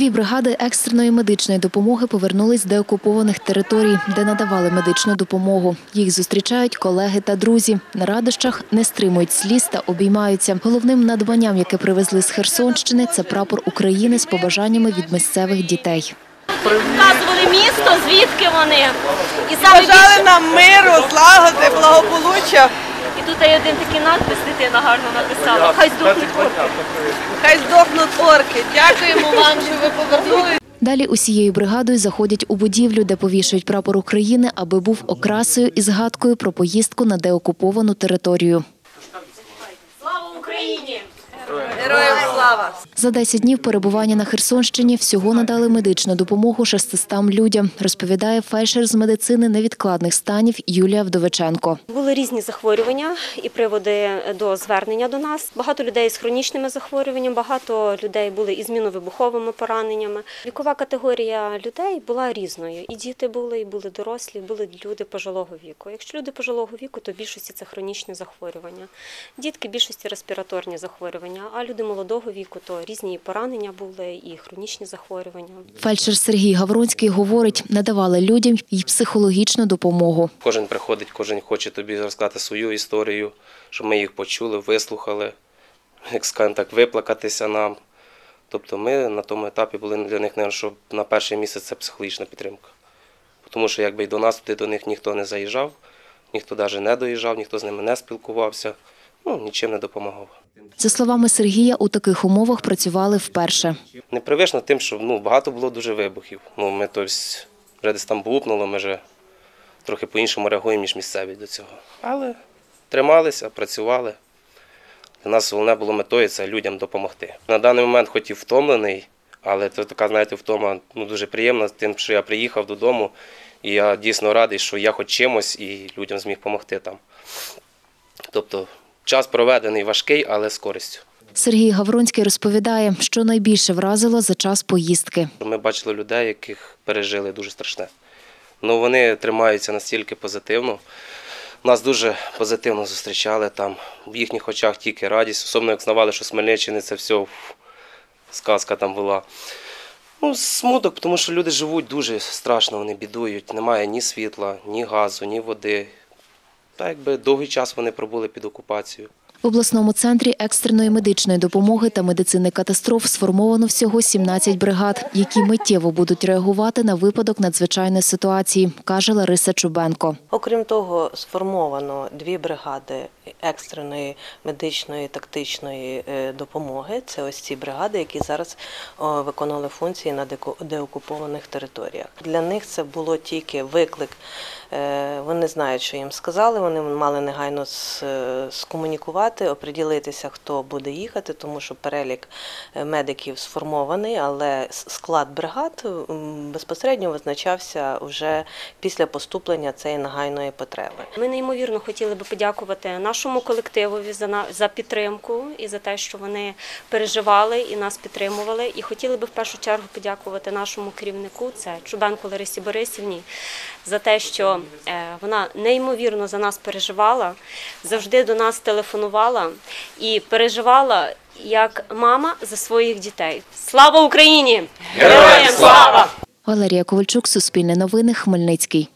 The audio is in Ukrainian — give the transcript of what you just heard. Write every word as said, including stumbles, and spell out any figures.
Дві бригади екстреної медичної допомоги повернулись з деокупованих територій, де надавали медичну допомогу. Їх зустрічають колеги та друзі. На радощах не стримують сліз та обіймаються. Головним надбанням, яке привезли з Херсонщини, це прапор України з побажаннями від місцевих дітей. Вказували місто, звідки вони. І бажали нам миру, злагоди, благополуччя. І тут є один такий надпис, дитина гарно написала. Хай здохнуть орки. Хай здохнуть орки. Дякуємо вам, що ви повернули. Далі усією бригадою заходять у будівлю, де повішують прапор України, аби був окрасою і згадкою про поїздку на деокуповану територію. Слава Україні! Героям слава! За десять днів перебування на Херсонщині всього надали медичну допомогу шестистам людям, розповідає фельдшер з медицини невідкладних станів Юлія Вдовиченко. Були різні захворювання і приводи до звернення до нас. Багато людей з хронічними захворюваннями, багато людей були із мінно-вибуховими пораненнями. Вікова категорія людей була різною. І діти були, і були дорослі, були люди пожилого віку. Якщо люди пожилого віку, то в більшості це хронічні захворювання. Дітки – більшості респіраторні захворювання, а люди молодого віку – то різні поранення були і хронічні захворювання. Фельдшер Сергій Гавронський говорить, надавали людям і психологічну допомогу. Кожен приходить, кожен хоче тобі розказати свою історію, щоб ми їх почули, вислухали, як скажемо так, виплакатися нам. Тобто ми на тому етапі були для них, мабуть, що на перший місяць це психологічна підтримка. Тому що якби і до нас, туди до них ніхто не заїжджав, ніхто навіть не доїжджав, ніхто з ними не спілкувався, ну, нічим не допомагав. За словами Сергія, у таких умовах працювали вперше. Непривично тим, що ну, багато було дуже вибухів. Ну, ми тобто, вже десь там бупнуло, ми вже трохи по-іншому реагуємо, ніж місцеві до цього. Але трималися, працювали. Для нас головне було метою – це людям допомогти. На даний момент хоч і втомлений, але це така, знаєте, втома ну, дуже приємна тим, що я приїхав додому, і я дійсно радий, що я хоч чимось і людям зміг допомогти там. Тобто час проведений важкий, але з користю. Сергій Гавронський розповідає, що найбільше вразило за час поїздки. Ми бачили людей, яких пережили дуже страшне. Ну, вони тримаються настільки позитивно. Нас дуже позитивно зустрічали там. В їхніх очах тільки радість. Особливо, як знавали, що з Хмельниччини це все сказка там була. Ну, смуток, тому що люди живуть дуже страшно, вони бідують. Немає ні світла, ні газу, ні води. Та якби довгий час вони пробули під окупацією. В обласному центрі екстреної медичної допомоги та медицини катастроф сформовано всього сімнадцять бригад, які миттєво будуть реагувати на випадок надзвичайної ситуації, каже Лариса Чубенко. Окрім того, сформовано дві бригади екстреної медичної тактичної допомоги. Це ось ці бригади, які зараз виконували функції на деокупованих територіях. Для них це було тільки виклик. Вони знають, що їм сказали, вони мали негайно скомунікувати, оприділитися, хто буде їхати, тому що перелік медиків сформований, але склад бригад безпосередньо визначався вже після поступлення цієї нагальної потреби. Ми неймовірно хотіли би подякувати нашому колективові за, за підтримку і за те, що вони переживали і нас підтримували. І хотіли би в першу чергу подякувати нашому керівнику, це Чубенко Ларисі Борисівні, за те, що вона неймовірно за нас переживала, завжди до нас телефонувала і переживала як мама за своїх дітей. Слава Україні! Героям слава! Валерія Ковальчук, Суспільне новини, Хмельницький.